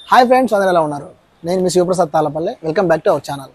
Hi friends, అందరూ ఎలా ఉన్నారు? నేను మీ Sivaprasad Talapalli. Welcome back to our channel.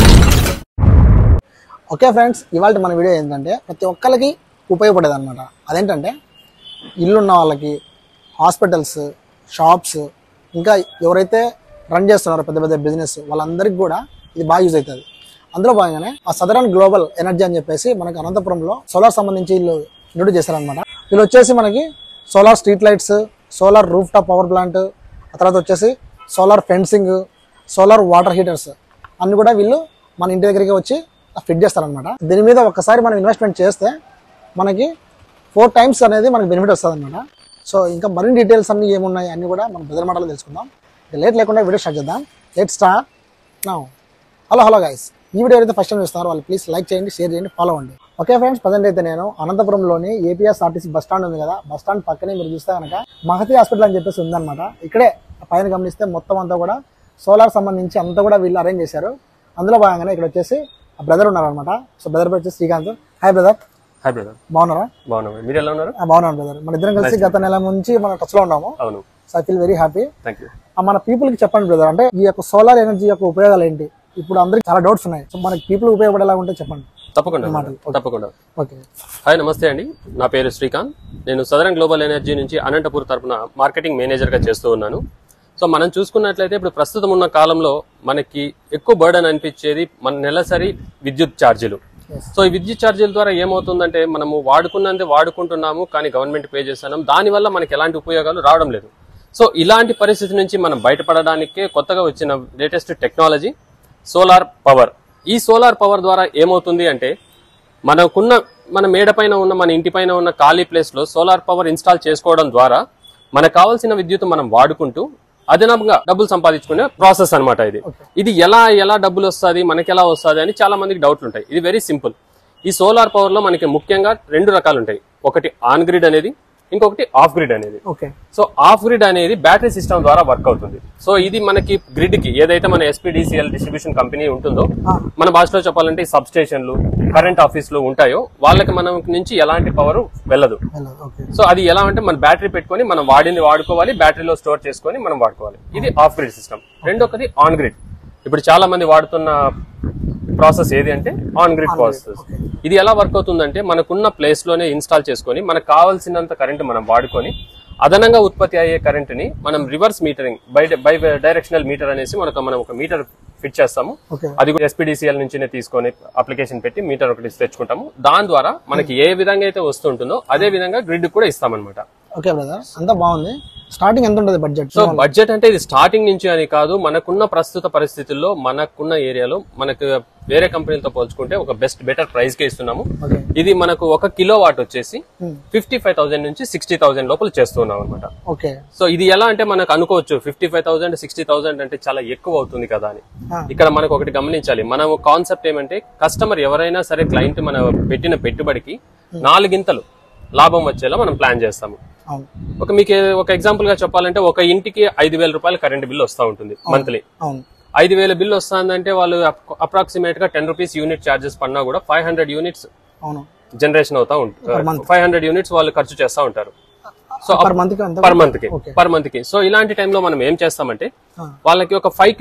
Okay friends, ఇవాళ మన వీడియో ఏంటంటే ప్రతి ఒక్కరికి ఉపయోగపడేది అనమాట. అదేంటంటే ఇల్లున్న వాళ్ళకి, హాస్పిటల్స్, షాప్స్, ఇంకా ఎవరైతే రన్ చేస్తున్నారో పెద్ద పెద్ద బిజినెస్ వాళ్ళందరికీ కూడా ఇది బాగా యూజ్ అవుతుంది. అందులో భాగంగానే ఆ సదరన్ గ్లోబల్ ఎనర్జీ అని చెప్పేసి మనకి అనంతపురంలో సోలార్ సంబంధించి వీళ్ళు ఇంట్రొడ్యూస్ చేశారనమాట. వీళ్ళు వచ్చేసి మనకి solar street lights, solar rooftop power plant, ఆ తర్వాత వచ్చేసి solar fencing, solar water heaters అన్ని కూడా వీళ్ళు మన ఇంటి దగ్గరికి వచ్చి ఫిట్ చేస్తారనమాట. దీని మీద ఒక్కసారి మనం ఇన్వెస్ట్మెంట్ చేస్తే మనకి 4 times అనేది మనకి బెనిఫిట్ వస్తుంది అనమాట. సో ఇంకా మరిన్ని డీటెయిల్స్ అన్ని ఏమున్నాయి అన్ని కూడా మనం బెదర్ మాటలో తెలుసుకుందాం. లేట్ లేకుండా వీడియో స్టార్ట్ చేద్దాం. Let's start now. Hello guys, ఈ వీడియో అయితే ఫస్ట్ టైం చూస్తున్నారు వాళ్ళు ప్లీజ్ లైక్ చేయండి, షేర్ చేయండి, ఫాలో అవ్వండి. ఓకే ఫ్రెండ్స్, ప్రజెంట్ అయితే నేను అనంతపురంలోని ఏపీఎస్ఆర్టీసీ బస్ స్టాండ్ ఉంది కదా, బస్ స్టాండ్ పక్కనే మీరు చూస్తే కనుక మహతి హాస్పిటల్ అని చెప్పేసి ఉందన్నమాట. ఇక్కడే పైన గమనిస్తే మొత్తం అంతా కూడా సోలార్ సంబంధించి అంతా కూడా వీళ్ళు అరేంజ్ చేశారు. అందులో భాగంగానే ఇక్కడ వచ్చేసి బ్రదర్ ఉన్నారనమాట. సో బ్రదర్ పేరు వచ్చేసి Srikanth. Hi brother. Hi brother. బాగున్నారా? బాగున్నాం. మీరు ఎలా ఉన్నారు? బాగున్నాను బ్రదర్. మన ఇద్దరం కలిసి గత నెల నుంచి మన టచ్ లో ఉన్నాము. అవును. So I feel very happy. Thank you. మన పీపుల్ కి చెప్పండి బ్రదర్, అంటే ఈ యొక్క సోలార్ ఎనర్జీ యొక్క ఉపయోగాలు ఏంటి? ఇప్పుడు అందరికి చాలా డౌట్స్ ఉన్నాయి. సో మనకి పీపుల్ ఉపయోగపడేలా ఉంటే చెప్పండి. తప్పకుండా. ఓకే. హాయ్, నమస్తే అండి. నా పేరు శ్రీకాంత్. నేను సదరన్ గ్లోబల్ ఎనర్జీ నుంచి అనంతపూర్ తరపున మార్కెటింగ్ మేనేజర్ గా చేస్తూ ఉన్నాను. సో మనం చూసుకున్నట్లయితే ఇప్పుడు ప్రస్తుతం ఉన్న కాలంలో మనకి ఎక్కువ బర్డన్ అనిపించేది మన నెలసరి విద్యుత్ ఛార్జీలు. సో ఈ విద్యుత్ ఛార్జీల ద్వారా ఏమవుతుందంటే మనము వాడుకున్నంతే వాడుకుంటున్నాము, కానీ గవర్నమెంట్ పే చేస్తున్నాం. దానివల్ల మనకి ఎలాంటి ఉపయోగాలు రావడం లేదు. సో ఇలాంటి పరిస్థితి నుంచి మనం బయటపడడానికే కొత్తగా వచ్చిన లేటెస్ట్ టెక్నాలజీ సోలార్ పవర్. ఈ సోలార్ పవర్ ద్వారా ఏమవుతుంది అంటే మన మేడ పైన ఉన్న, మన ఇంటి పైన ఉన్న ఖాళీ ప్లేస్ లో సోలార్ పవర్ ఇన్స్టాల్ చేసుకోవడం ద్వారా మనకు కావాల్సిన విద్యుత్ మనం వాడుకుంటూ అదనంగా డబ్బులు సంపాదించుకునే ప్రాసెస్ అనమాట. ఇది ఎలా డబ్బులు వస్తుంది, మనకి ఎలా వస్తుంది అని చాలా మందికి డౌట్లు ఉంటాయి. ఇది వెరీ సింపుల్. ఈ సోలార్ పవర్ లో మనకి ముఖ్యంగా 2 రకాలు ఉంటాయి. ఒకటి ఆన్ గ్రిడ్ అనేది, ఇంకొకటి ఆఫ్ గ్రిడ్ అనేది. సో ఆఫ్ గ్రిడ్ అనేది బ్యాటరీ సిస్టమ్ ద్వారా వర్క్ అవుతుంది. సో ఇది మనకి గ్రిడ్ కి ఏదైతే మన ఎస్పీడీసీఎల్ డిస్ట్రిబ్యూషన్ కంపెనీ ఉంటుందో, మన భాషలో చెప్పాలంటే సబ్ స్టేషన్లు, కరెంట్ ఆఫీసులు ఉంటాయో వాళ్ళకి మనం నుంచి ఎలాంటి పవర్ వెళ్ళదు. సో అది ఎలా అంటే మన బ్యాటరీ పెట్టుకొని మనం వాడుకోవాలి, బ్యాటరీలో స్టోర్ చేసుకొని మనం వాడుకోవాలి. ఇది ఆఫ్ గ్రిడ్ సిస్టమ్. రెండొకటి ఆన్ గ్రిడ్. ఇప్పుడు చాలా మంది వాడుతున్న ప్రాసెస్ ఏది అంటే ఆన్ గ్రిడ్ ప్రాసెస్. ఇది ఎలా వర్క్ అవుతుందంటే మనకున్న ప్లేస్ లోనే ఇన్స్టాల్ చేసుకొని మనకు కావాల్సినంత కరెంట్ మనం వాడుకొని అదనంగా ఉత్పత్తి అయ్యే కరెంట్ ని మనం reverse metering bidirectional meter అనేసి మనం ఒక మీటర్ ఫిట్ చేస్తాము. అది ఎస్పీడీసీఎల్ నుంచి తీసుకొని అప్లికేషన్ పెట్టి మీటర్ ఒకటి తెచ్చుకుంటాము. దాని ద్వారా మనకి ఏ విధంగా అయితే వస్తుంటుందో అదే విధంగా గ్రిడ్ కూడా ఇస్తామన్నమాట. ఓకే బ్రదర్, అంతా బాగుంది. స్టార్టింగ్ ఎంత ఉంటుంది బడ్జెట్? సో బడ్జెట్ అంటే ఇది స్టార్టింగ్ నుంచి అని కాదు, మనకున్న ప్రస్తుత పరిస్థితుల్లో మనకున్న ఏరియాలో మనకు వేరే కంపెనీలతో పోల్చుకుంటే ఒక బెటర్ ప్రైస్ కే ఇస్తున్నాము. ఇది మనకు 1 కిలోవాట్ వచ్చేసి 55,000 నుంచి 60,000 లోపల చేస్తున్నాం అనమాట. సో ఇది ఎలా అంటే మనకు అనుకోవచ్చు 55,000 60,000 అంటే చాలా ఎక్కువ అవుతుంది కదా అని. ఇక్కడ మనకు ఒకటి గమనించాలి. మనం కాన్సెప్ట్ ఏమంటే కస్టమర్ ఎవరైనా సరే క్లయింట్ మన పెట్టిన పెట్టుబడికి 4 గింతలు లాభం వచ్చేలా మనం ప్లాన్ చేస్తాము. మీకు ఒక ఎగ్జాంపుల్ గా చెప్పాలంటే ఒక ఇంటికి 5,000 రూపాయలు కరెంట్ బిల్ వస్తూ ఉంటుంది మంత్లీ. 5,000 బిల్ వస్తుందంటే వాళ్ళు అప్రాక్సిమేట్ గా 10 రూపీస్ యూనిట్ చార్జెస్ పడినా కూడా 500 యూనిట్స్ జనరేషన్ అవుతా ఉంటుంది. 500 యూనిట్స్ వాళ్ళు ఖర్చు చేస్తూ ఉంటారు. సో పర్ మంత్ కి. సో ఇలాంటి టైంలో మనం ఏం చేస్తామంటే వాళ్ళకి ఒక 5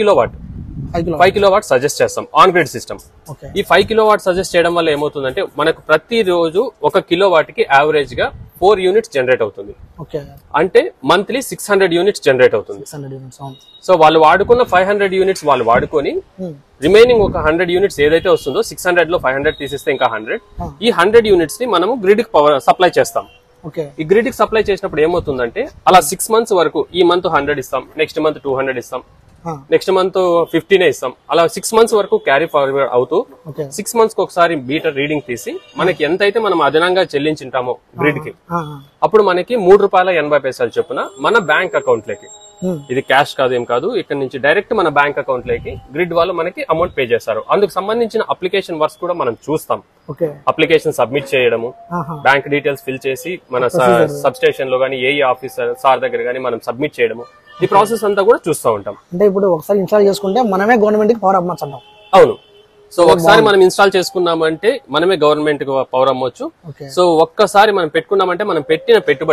కిలోవాట్ సజెస్ట్ చేస్తాం ఆన్ గ్రిడ్ సిస్టమ్. ఈ 5 కిలోవాట్ సజెస్ట్ చేయడం వల్ల ఏమవుతుందంటే మనకు ప్రతిరోజు 1 కిలోవాట్ కి యావరేజ్ గా 4 యూనిట్స్ జనరేట్ అవుతుంది. అంటే మంత్లీ 600 యూనిట్స్ జనరేట్ అవుతుంది. సో వాళ్ళు వాడుకున్న 500 యూనిట్స్ వాళ్ళు వాడుకొని రిమైనింగ్ ఒక 100 యూనిట్స్ ఏదైతే వస్తుందో 600 లో 500 తీసిస్తే ఇంకా 100, ఈ 100 యూనిట్స్ ని మనము గ్రిడ్ కి పవర్ సప్లై చేస్తాం. ఈ గ్రిడ్ కి సప్లై చేసినప్పుడు ఏమవుతుందంటే అలా 6 months వరకు ఈ మంత్ 100 ఇస్తాం, నెక్స్ట్ మంత్ 200 ఇస్తాం, నెక్స్ట్ మంత్ 15 ఇస్తాం. అలా 6 months వరకు క్యారీ ఫార్వర్డ్ అవుతూ 6 months కి ఒకసారి మీటర్ రీడింగ్ తీసి మనకి ఎంతైతే మనం అదనంగా చెల్లించింటామో గ్రిడ్ కి, అప్పుడు మనకి ₹3.80 చొప్పున మన బ్యాంక్ అకౌంట్ లోకి, ఇది క్యాష్ కాదు ఏం కాదు, ఇక్కడ నుంచి డైరెక్ట్ మన బ్యాంక్ అకౌంట్ లోకి గ్రిడ్ వాళ్ళు మనకి అమౌంట్ పే చేస్తారు. అందుకు సంబంధించిన అప్లికేషన్ వర్క్స్ కూడా మనం చూస్తాం. అప్లికేషన్ సబ్మిట్ చేయడము, బ్యాంక్ డీటెయిల్స్ ఫిల్ చేసి మన సబ్ స్టేషన్ లో గానీ ఏఈ ఆఫీసర్ సార్ దగ్గర గానీ మనం సబ్మిట్ చేయడము, ఈ ప్రాసెస్ అంతా కూడా చూస్తూ ఉంటాం. అంటే ఇప్పుడు ఒకసారి ఇన్స్టాల్ చేసుకుంటే మనమే గవర్నమెంట్ కి పవర్ అమ్మొచ్చు. అవును. సో ఒకసారి మనం ఇన్స్టాల్ చేసుకున్నామంటే మనమే గవర్నమెంట్ కి పవర్ అమ్మొచ్చు. సో ఒక్కసారి మనం పెట్టుకున్నామంటే మనం పెట్టిన పెట్టుబడి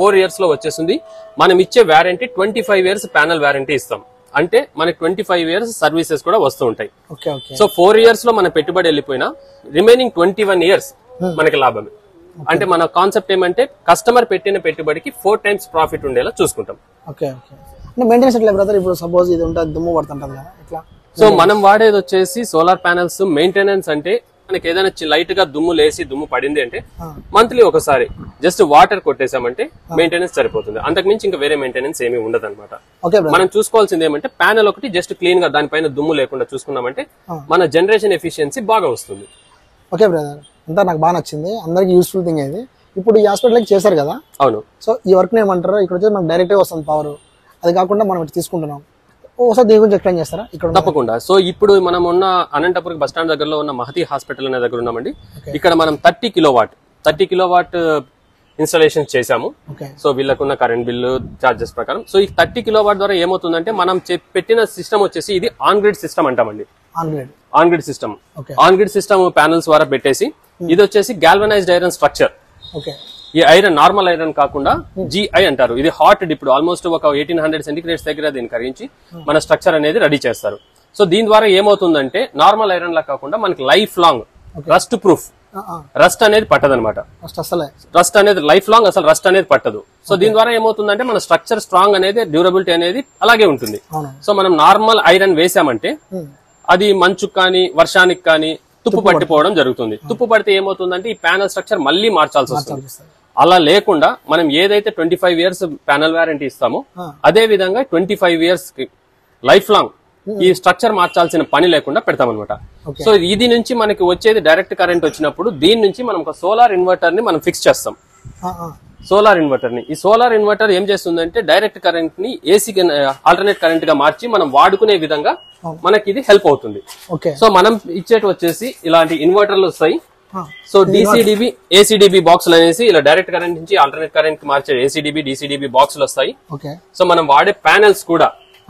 4 years లో వచ్చేస్తుంది. మనం ఇచ్చే వారంటీ 25 years ప్యానల్ వారంటీ ఇస్తాం. అంటే మనకి 25 years సర్వీసెస్ కూడా వస్తూ ఉంటాయి. సో 4 years లో మన పెట్టుబడి వెళ్ళిపోయినా రిమైనింగ్ 21 years మనకి లాభమే. అంటే మన కాన్సెప్ట్ ఏమంటే కస్టమర్ పెట్టిన పెట్టుబడికి 4 times ప్రాఫిట్ ఉండేలా చూసుకుంటాం. మెయింటెనెన్స్ ఎట్లా బ్రదర్? ఇప్పుడు సపోజ్ ఇది ఉంటే దుమ్ము పడుతుంటది కదా, ఇట్లా. సో మనం వాడేది వచ్చేసి సోలార్ ప్యానెల్స్. మెయింటెనెన్స్ అంటే మనకి ఏదైనా లైట్ గా దుమ్ము లేసి దుమ్ము పడింది అంటే మంత్లీ ఒకసారి జస్ట్ వాటర్ కొట్టేసామంటే మెయింటెనెన్స్ సరిపోతుంది. అంతకు మించి ఇంకా వేరే మెయింటెనెన్స్ ఏమీ ఉండదు అనమాట. మనం చూసుకోవాల్సింది ఏమంటే ప్యానెల్ ఒకటి జస్ట్ క్లీన్ గా దానిపైన దుమ్ము లేకుండా చూసుకున్నామంటే మన జనరేషన్ ఎఫిషియన్సీ బాగా వస్తుంది. ఓకే బ్రదర్, అంతా నాకు బాగా నచ్చింది. అందరికి యూస్ఫుల్ థింగ్ ఇది. ఇప్పుడు ఈ హాస్పిటల్ చేశారు కదా. అవును. సో ఈ వర్క్ ఏమంటారు? ఇక్కడ వచ్చి మనకు డైరెక్ట్ గా వస్తుంది పవర్. అది కాకుండా మనం ఇటు తీసుకుంటున్నాం. ఒకసారి దీని గురించి ఎక్స్ప్లెయిన్ చేస్తారా? ఇక్కడ తప్పకుండా. సో ఇప్పుడు మనం ఉన్న అనంతపురం బస్ స్టాండ్ దగ్గరలో ఉన్న మహతి హాస్పిటల్ అనే దగ్గర ఉన్నామండి. ఇక్కడ మనం 30 కిలోవాట్ ఇన్స్టాలేషన్ చేశాము. సో వీళ్ళకున్న కరెంట్ బిల్లు చార్జెస్ ప్రకారం. సో ఈ 30 కిలోవాట్ ద్వారా ఏమవుతుందంటే మనం పెట్టిన సిస్టమ్ వచ్చేసి ఇది ఆన్ గ్రిడ్ సిస్టమ్ అంటామండి. ఆన్ గ్రిడ్ సిస్టమ్ ప్యానల్స్ ద్వారా పెట్టేసి ఇది వచ్చేసి గాల్వనైజ్డ్ ఐరన్ స్ట్రక్చర్. ఈ ఐరన్ నార్మల్ ఐరన్ కాకుండా GI అంటారు. ఇది హాట్ డిప్డ్ ఆల్మోస్ట్ ఒక 1800 సెంటిగ్రేడ్స్ దగ్గర దీన్ని కరిగించి మన స్ట్రక్చర్ అనేది రెడీ చేస్తారు. సో దీని ద్వారా ఏమవుతుందంటే నార్మల్ ఐరన్ లా కాకుండా మనకి life long rust proof, rust అనేది పట్టదు అనమాట. రస్ట్ అనేది లైఫ్ లాంగ్ అసలు రస్ట్ అనేది పట్టదు. సో దీని ద్వారా ఏమవుతుందంటే మన స్ట్రక్చర్ స్ట్రాంగ్ అనేది, డ్యూరబిలిటీ అనేది అలాగే ఉంటుంది. సో మనం నార్మల్ ఐరన్ వేసామంటే అది మంచుకు కానీ వర్షానికి కానీ తుప్పు పట్టిపోవడం జరుగుతుంది. తుప్పు పడితే ఏమవుతుందంటే ఈ ప్యానల్ స్ట్రక్చర్ మళ్ళీ మార్చాల్సి వస్తుంది. అలా లేకుండా మనం ఏదైతే 25 years ప్యానల్ వారంటీ ఇస్తామో అదే విధంగా 25 years కి లైఫ్ లాంగ్ ఈ స్ట్రక్చర్ మార్చాల్సిన పని లేకుండా పెడతామన్నమాట. సో ఇది నుంచి మనకి వచ్చేది డైరెక్ట్ కరెంట్ వచ్చినప్పుడు దీని నుంచి మనం ఒక సోలార్ ఇన్వర్టర్ ని మనం ఫిక్స్ చేస్తాం. ఈ సోలార్ ఇన్వర్టర్ ఏం చేస్తుందంటే డైరెక్ట్ కరెంట్ ని ఏసీ ఆల్టర్నేట్ కరెంట్ గా మార్చి మనం వాడుకునే విధంగా మనకి ఇది హెల్ప్ అవుతుంది. సో మనం ఇచ్చేటి వచ్చేసి ఇలాంటి ఇన్వర్టర్లు వస్తాయి. సో DCDB ACDB బాక్సులు అనేసి ఇలా డైరెక్ట్ కరెంట్ నుంచి ఆల్టర్నేట్ కరెంట్ కి మార్చే ACDB DCDB బాక్సులు వస్తాయి. సో మనం వాడే ప్యానెల్స్ కూడా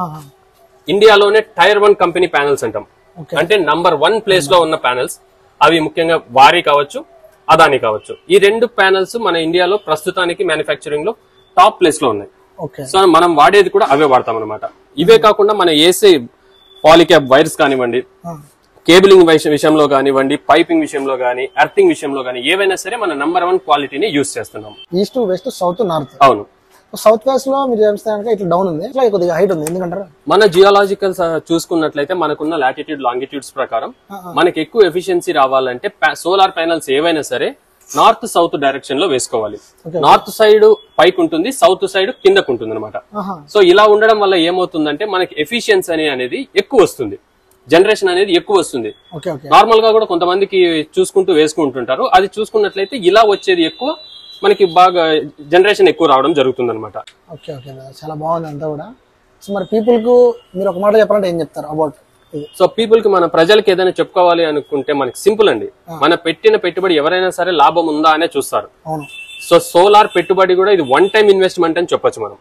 ఇండియాలోనే Tier 1 కంపెనీ ప్యానెల్స్ అంటాం. అంటే నంబర్ 1 ప్లేస్ లో ఉన్న ప్యానెల్స్. అవి ముఖ్యంగా వారీ కావచ్చు, అదాని కావచ్చు. ఈ 2 ప్యానెల్స్ మన ఇండియాలో ప్రస్తుతానికి మ్యానుఫ్యాక్చరింగ్ లో టాప్ ప్లేస్ లో ఉన్నాయి. సో మనం వాడేది కూడా అవే వాడతాం అనమాట. ఇవే కాకుండా మన ఏసీ పాలిక్యాబ్ వైర్స్ కానివ్వండి, కేబులింగ్ విషయంలో కానివ్వండి, పైపింగ్ విషయంలో కానీ, ఎర్తింగ్ విషయంలో కానీ ఏవైనా సరే మన నంబర్ 1 క్వాలిటీని యూజ్ చేస్తున్నాం. East, west, south, north. అవును. సౌత్ వెస్ట్ లో మీరు ఇట్లా డౌన్ ఉంది, ఇట్లా కొద్దిగా హైట్ ఉంది. ఎందుకంటారు? మన జియోలాజికల్ చూసుకున్నట్లయితే మనకున్న లాటిట్యూడ్ లాంగిట్యూడ్స్ ప్రకారం మనకి ఎక్కువ ఎఫిషియన్సీ రావాలంటే సోలార్ ప్యానల్స్ ఏవైనా సరే నార్త్ సౌత్ డైరెక్షన్ లో వేసుకోవాలి. నార్త్ సైడ్ పైకి ఉంటుంది, సౌత్ సైడ్ కిందకు ఉంటుంది అనమాట. సో ఇలా ఉండడం వల్ల ఏమవుతుందంటే మనకి ఎఫిషియన్సీ అనేది ఎక్కువ వస్తుంది, జనరేషన్ అనేది ఎక్కువ వస్తుంది. నార్మల్ గా కూడా కొంతమందికి చూసుకుంటూ వేసుకుంటుంటారు. అది చూసుకున్నట్లయితే ఇలా వచ్చేది ఎక్కువ, మనకి బాగా జనరేషన్ ఎక్కువ రావడం జరుగుతుంది అనమాట. చాలా బాగుంది అంతా కూడా. సో మరి పీపుల్ కు మీరు ఒక మాట చెప్పాలంటే ఏం చెప్తారు అబౌట్? సో పీపుల్ కి మన ప్రజలకి ఏదైనా చెప్పుకోవాలి అనుకుంటే మనకి సింపుల్ అండి. మన పెట్టిన పెట్టుబడి ఎవరైనా సరే లాభం ఉందా అనే చూస్తారు. సో సోలార్ పెట్టుబడి కూడా ఇది 1 time ఇన్వెస్ట్మెంట్ అని చెప్పొచ్చు. మనం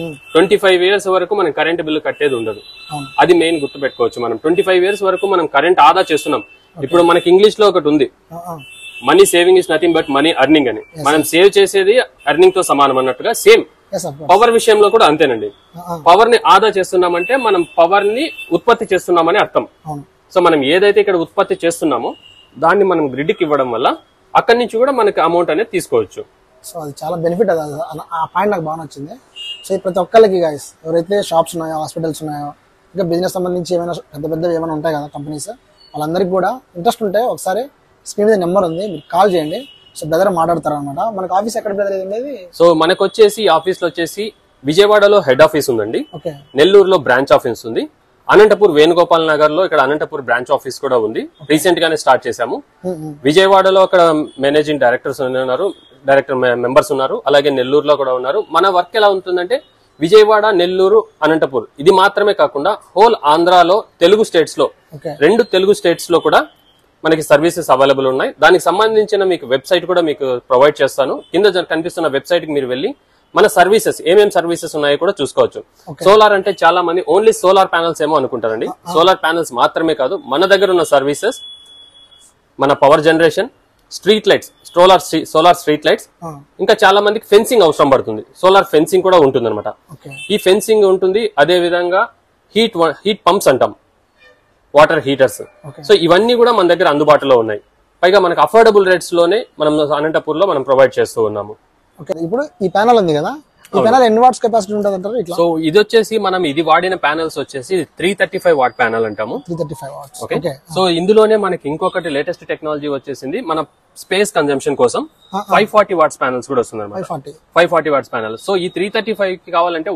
25 years వరకు మనం కరెంట్ బిల్లు కట్టేది ఉండదు. అది మెయిన్ గుర్తు పెట్టుకోవచ్చు. మనం 25 years వరకు మనం కరెంట్ ఆదా చేస్తున్నాం. ఇప్పుడు మనకి ఇంగ్లీష్ లో ఒకటి ఉంది, money saving is nothing but money earning అని. మనం సేవ్ చేసేది అర్నింగ్ తో సమానం అన్నట్టుగా సేమ్ పవర్ విషయంలో కూడా అంతేనండి. పవర్ ని ఆదా చేస్తున్నామంటే మనం పవర్ ని ఉత్పత్తి చేస్తున్నామని అర్థం. సో మనం ఏదైతే ఇక్కడ ఉత్పత్తి చేస్తున్నామో దాన్ని మనం గ్రిడ్ కి ఇవ్వడం వల్ల అక్కడి నుంచి కూడా మనకి అమౌంట్ అనేది తీసుకోవచ్చు. సో అది చాలా బెనిఫిట్. ఆ పాయింట్ నాకు బాగా నచ్చింది. సో ప్రతి ఒక్కరికి గైస్, ఎవరైతే షాప్స్ ఉన్నాయో, హాస్పిటల్స్ ఉన్నాయో, ఇంకా బిజినెస్ సంబంధించి ఏమైనా పెద్ద ఏమైనా ఉంటాయి కదా కంపెనీస్, వాళ్ళందరికీ కూడా ఇంట్రెస్ట్ ఉంటే ఒకసారి స్క్రీన్ మీద నెంబర్ ఉంది, మీరు కాల్ చేయండి. సో బ్రదర్ మాట్లాడతారు అనమాట. మనకు ఆఫీస్ ఎక్కడ బ్రదర్ అనేది? సో మనకు వచ్చేసి ఆఫీస్ లో వచ్చేసి విజయవాడలో హెడ్ ఆఫీస్ ఉందండి, నెల్లూరులో బ్రాంచ్ ఆఫీస్ ఉంది, అనంతపూర్ వేణుగోపాల్ నగర్ లో ఇక్కడ అనంతపూర్ బ్రాంచ్ ఆఫీస్ కూడా ఉంది. రీసెంట్ గానే స్టార్ట్ చేశాము. విజయవాడలో అక్కడ మేనేజింగ్ డైరెక్టర్స్ ఉన్నారు, డైరెక్టర్ మెంబర్స్ ఉన్నారు, అలాగే నెల్లూరులో కూడా ఉన్నారు. మన వర్క్ ఎలా ఉంటుందంటే విజయవాడ, నెల్లూరు, అనంతపూర్ ఇది మాత్రమే కాకుండా హోల్ ఆంధ్రాలో తెలుగు స్టేట్స్ లో 2 తెలుగు స్టేట్స్ లో కూడా మనకి సర్వీసెస్ అవైలబుల్ ఉన్నాయి. దానికి సంబంధించిన మీకు వెబ్సైట్ కూడా మీకు ప్రొవైడ్ చేస్తాను. కింద కనిపిస్తున్న వెబ్సైట్ కి మీరు వెళ్ళి మన సర్వీసెస్ ఏమేమి సర్వీసెస్ ఉన్నాయో కూడా చూసుకోవచ్చు. సోలార్ అంటే చాలా మంది ఓన్లీ సోలార్ ప్యానల్స్ ఏమో అనుకుంటారండి. సోలార్ ప్యానల్స్ మాత్రమే కాదు, మన దగ్గర ఉన్న సర్వీసెస్, మన power generation, street lights, solar street lights, ఇంకా చాలా మందికి ఫెన్సింగ్ అవసరం పడుతుంది. సోలార్ ఫెన్సింగ్ కూడా ఉంటుంది అనమాట. ఈ ఫెన్సింగ్ ఉంటుంది. అదే విధంగా హీట్ పంప్స్ అంటాం, వాటర్ హీటర్స్. సో ఇవన్నీ కూడా మన దగ్గర అందుబాటులో ఉన్నాయి. పైగా మనకు అఫోర్డబుల్ రేట్స్ లోనే మనం అనంతపూర్ లో మనం ప్రొవైడ్ చేస్తూ ఉన్నాము. ఇప్పుడు ఈ ప్యానల్ ఉంది కదా, ఈ ప్యానల్ ఎన్ని వాట్స్ కెపాసిటీ ఉంటుంది అంటారు ఇట్లా? సో ఇది వచ్చేసి మనం ఇది వాడిన ప్యానల్స్ వచ్చేసి 335 వాట్ ప్యానల్ అంటాము. 335 వాట్స్. ఓకే. సో ఇందులోనే మనకి ఇంకొకటి లేటెస్ట్ టెక్నాలజీ వచ్చేసింది, మన స్పేస్ కన్జంప్షన్ కోసం 540 వాట్స్ ప్యానల్స్ కూడా వస్తుంది అనమాట. 540 వాట్స్ ప్యానల్. సో ఈ 335 కి కావాలంటే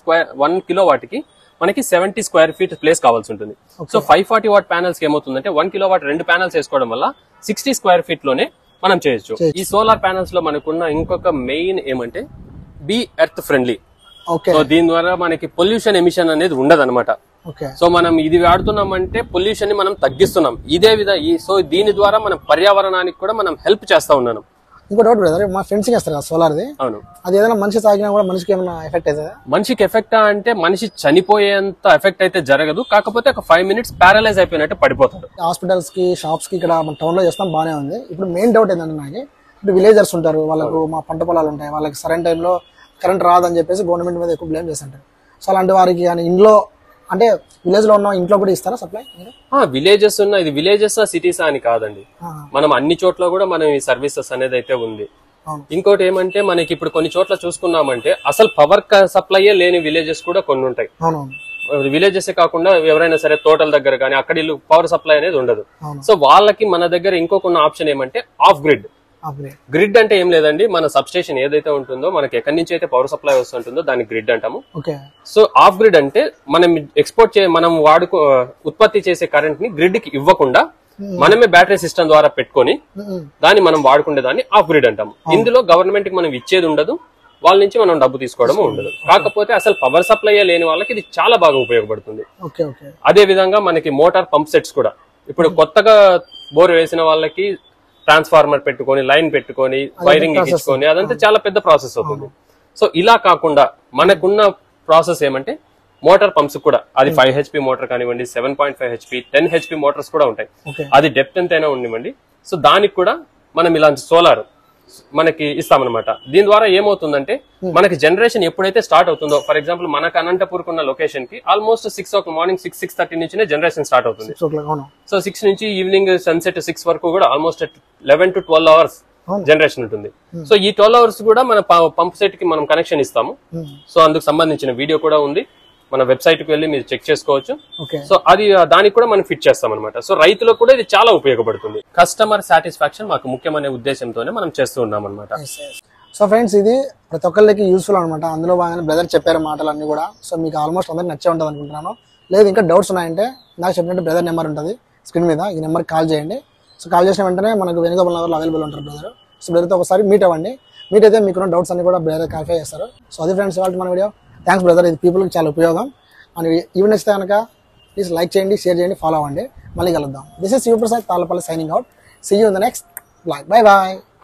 1 కిలో వాట్ కి మనకి 70 స్క్వేర్ ఫీట్ ప్లేస్ కావాల్సి ఉంటుంది. సో 540 వాట్ ప్యానల్స్ కి ఏమవుతుందంటే 1 కిలో వాట్ 2 ప్యానల్స్ వేసుకోవడం వల్ల 60 స్క్వేర్ ఫీట్ లోనే మనం చేయొచ్చు. ఈ సోలార్ ప్యానల్స్ లో మనకున్న ఇంకొక మెయిన్ ఏమంటే బి ఎర్త్ ఫ్రెండ్లీ. సో దీని ద్వారా మనకి పొల్యూషన్ ఎమిషన్ అనేది ఉండదు అనమాట. సో మనం ఇది వాడుతున్నామంటే పొల్యూషన్ ని మనం తగ్గిస్తున్నాం. ఇదే విధంగా సో దీని ద్వారా మన పర్యావరణానికి కూడా మనం హెల్ప్ చేస్తా ఉన్నాను. ఇంకో డౌట్ బ్రదర్, మా ఫెన్సింగ్ వేస్తారు కదా సోలార్ది, అవును, అది ఏదైనా మనిషి తాగినా కూడా మనిషికి ఏమైనా ఎఫెక్ట్ అవుతుందా? మనిషికి ఎఫెక్ట్ అంటే మనిషి చనిపోయేంత ఎఫెక్ట్ అయితే జరగదు. కాకపోతే ఒక 5 minutes ప్యారలైజ్ అయిపోయినట్టు పడిపోతాడు. హాస్పిటల్స్ కి, షాప్స్ కి ఇక్కడ మన టౌన్ లో చేస్తాం బానే ఉంది. ఇప్పుడు మెయిన్ డౌట్ ఏంటంటే నాకు, ఇప్పుడు విలేజర్స్ ఉంటారు, వాళ్ళకు మా పంట పొలాలు ఉంటాయి, వాళ్ళకి సరైన టైంలో కరెంట్ రాదని చెప్పేసి గవర్నమెంట్ మీద ఎక్కువ బ్లేమ్ చేస్తుంటారు. సో అలాంటి వారికి కానీ ఇంట్లో అంటే విలేజ్ లో ఉన్న ఇంట్లో కూడా ఇస్తారా సప్లై? విలేజెస్ ఉన్న, ఇది విలేజెస్ సిటీస్ అని కాదండి, మనం అన్ని చోట్ల కూడా మనం ఈ సర్వీసెస్ అనేది అయితే ఉంది. ఇంకోటి ఏమంటే మనకి ఇప్పుడు కొన్ని చోట్ల చూసుకున్నామంటే అసలు పవర్ సప్లైయే లేని విలేజెస్ కూడా కొన్ని ఉంటాయి. విలేజెస్ కాకుండా ఎవరైనా సరే తోటల దగ్గర కానీ అక్కడ పవర్ సప్లై అనేది ఉండదు. సో వాళ్ళకి మన దగ్గర ఇంకొక ఆప్షన్ ఏమంటే ఆఫ్ గ్రిడ్. గ్రిడ్ అంటే ఏం లేదండి, మన సబ్ స్టేషన్ ఏదైతే ఉంటుందో, మనకి ఎక్కడి నుంచి అయితే పవర్ సప్లై వస్తుంటుందో దాన్ని గ్రిడ్ అంటాము. సో ఆఫ్ గ్రిడ్ అంటే మనం మనం ఉత్పత్తి చేసే కరెంట్ ని గ్రిడ్ కి ఇవ్వకుండా మనమే బ్యాటరీ సిస్టమ్ ద్వారా పెట్టుకొని దాన్ని మనం వాడుకునే దాన్ని ఆఫ్ గ్రిడ్ అంటాము. ఇందులో గవర్నమెంట్ కి మనం ఇచ్చేది ఉండదు, వాళ్ళ నుంచి మనం డబ్బు తీసుకోవడం ఉండదు. కాకపోతే అసలు పవర్ సప్లై లేని వాళ్ళకి ఇది చాలా బాగా ఉపయోగపడుతుంది. అదే విధంగా మనకి మోటార్ పంప్ సెట్స్ కూడా ఇప్పుడు కొత్తగా బోర్ వేసిన వాళ్ళకి ట్రాన్స్ఫార్మర్ పెట్టుకొని, లైన్ పెట్టుకొని, వైరింగ్ ఇచ్చుకొని, అదంతా చాలా పెద్ద ప్రాసెస్ అవుతుంది. సో ఇలా కాకుండా మనకున్న ప్రాసెస్ ఏమంటే మోటార్ పంప్స్ కూడా, అది 5 HP మోటార్ కానివ్వండి, 7.5 HP, 10 HP మోటార్స్ కూడా ఉంటాయి. అది డెప్త్ ఎంతైనా ఉండివ్వండి. సో దానికి కూడా మనం ఇలాంటి సోలార్ మనకి ఇస్తామన్నమాట. దీని ద్వారా ఏమవుతుందంటే మనకి జనరేషన్ ఎప్పుడైతే స్టార్ట్ అవుతుందో, ఫర్ ఎగ్జాంపుల్ మనకు అనంతపూర్ ఉన్న లొకేషన్ కి ఆల్మోస్ట్ 6 మార్నింగ్ 6:30 నుంచి జనరేషన్ స్టార్ట్ అవుతుంది. సో 6 నుంచి ఈవినింగ్ సన్సెట్ 6 వరకు కూడా ఆల్మోస్ట్ 11 to 12 hours జనరేషన్ ఉంటుంది. సో ఈ 12 hours కూడా మన పంప్ సెట్ కి మనం కనెక్షన్ ఇస్తాము. సో అందుకు సంబంధించిన వీడియో కూడా ఉంది, మన వెబ్సైట్ కి వెళ్ళి మీరు చెక్ చేసుకోవచ్చు. సో అది దానికి కూడా మనం ఫిట్ చేస్తాం అనమాట. సో రైతులకు కూడా ఇది చాలా ఉపయోగపడుతుంది. కస్టమర్ సాటిస్ఫాక్షన్ మాకు ముఖ్యమనే ఉద్దేశంతోనే మనం చేస్తూ ఉన్నాం అనమాట. సో ఫ్రెండ్స్, ఇది ప్రతి ఒక్కరికి యూస్ఫుల్ అనమాట. అందులో బాగానే బ్రదర్ చెప్పారు మాటలన్నీ కూడా. సో మీకు ఆల్మోస్ట్ అందరికి నచ్చే ఉంటుంది అనుకుంటున్నాను. లేదు ఇంకా డౌట్స్ ఉన్నాయంటే నాకు చెప్పినట్టు బ్రదర్ నెంబర్ ఉంటుంది స్క్రీన్ మీద, ఈ నెంబర్కి కాల్ చేయండి. సో కాల్ చేసిన వెంటనే మనకు వేణుగోపాల్ నగర్లో అవైలబుల్ ఉంటారు బ్రదర్. సో బ్రదర్తో ఒకసారి మీట్ అవ్వండి. మీట్ అయితే మీకున్న డౌట్స్ అన్ని కూడా బ్రదర్ క్లారిఫై చేస్తారు. సో అది ఫ్రెండ్స్ ఇవాళ మన వీడియో. థ్యాంక్స్ బ్రదర్, ఇది పీపుల్కి చాలా ఉపయోగం. మన ఈవెన్ నచ్చితే కనుక ప్లీజ్ లైక్ చేయండి, షేర్ చేయండి, ఫాలో అవ్వండి. మళ్ళీ కలుద్దాం. This is Sivaprasad Tallapalli signing out. See you in the next blog. Bye bye.